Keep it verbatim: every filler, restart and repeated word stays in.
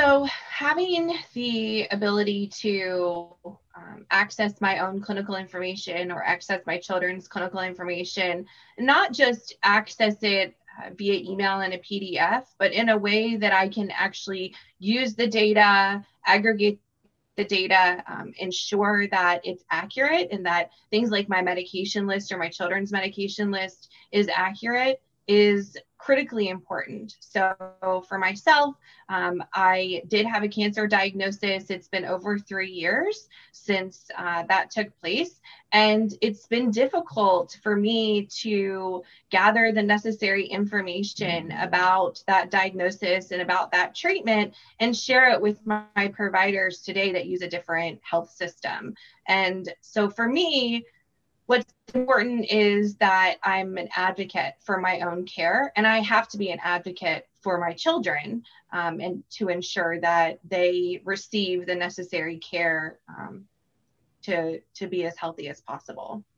So having the ability to um, access my own clinical information or access my children's clinical information, not just access it uh, via email and a P D F, but in a way that I can actually use the data, aggregate the data, um, ensure that it's accurate and that things like my medication list or my children's medication list is accurate is critically important. So for myself, um, I did have a cancer diagnosis. It's been over three years since uh, that took place. And it's been difficult for me to gather the necessary information about that diagnosis and about that treatment and share it with my, my providers today that use a different health system. And so for me, what's important is that I'm an advocate for my own care, and I have to be an advocate for my children um, and to ensure that they receive the necessary care um, to, to be as healthy as possible.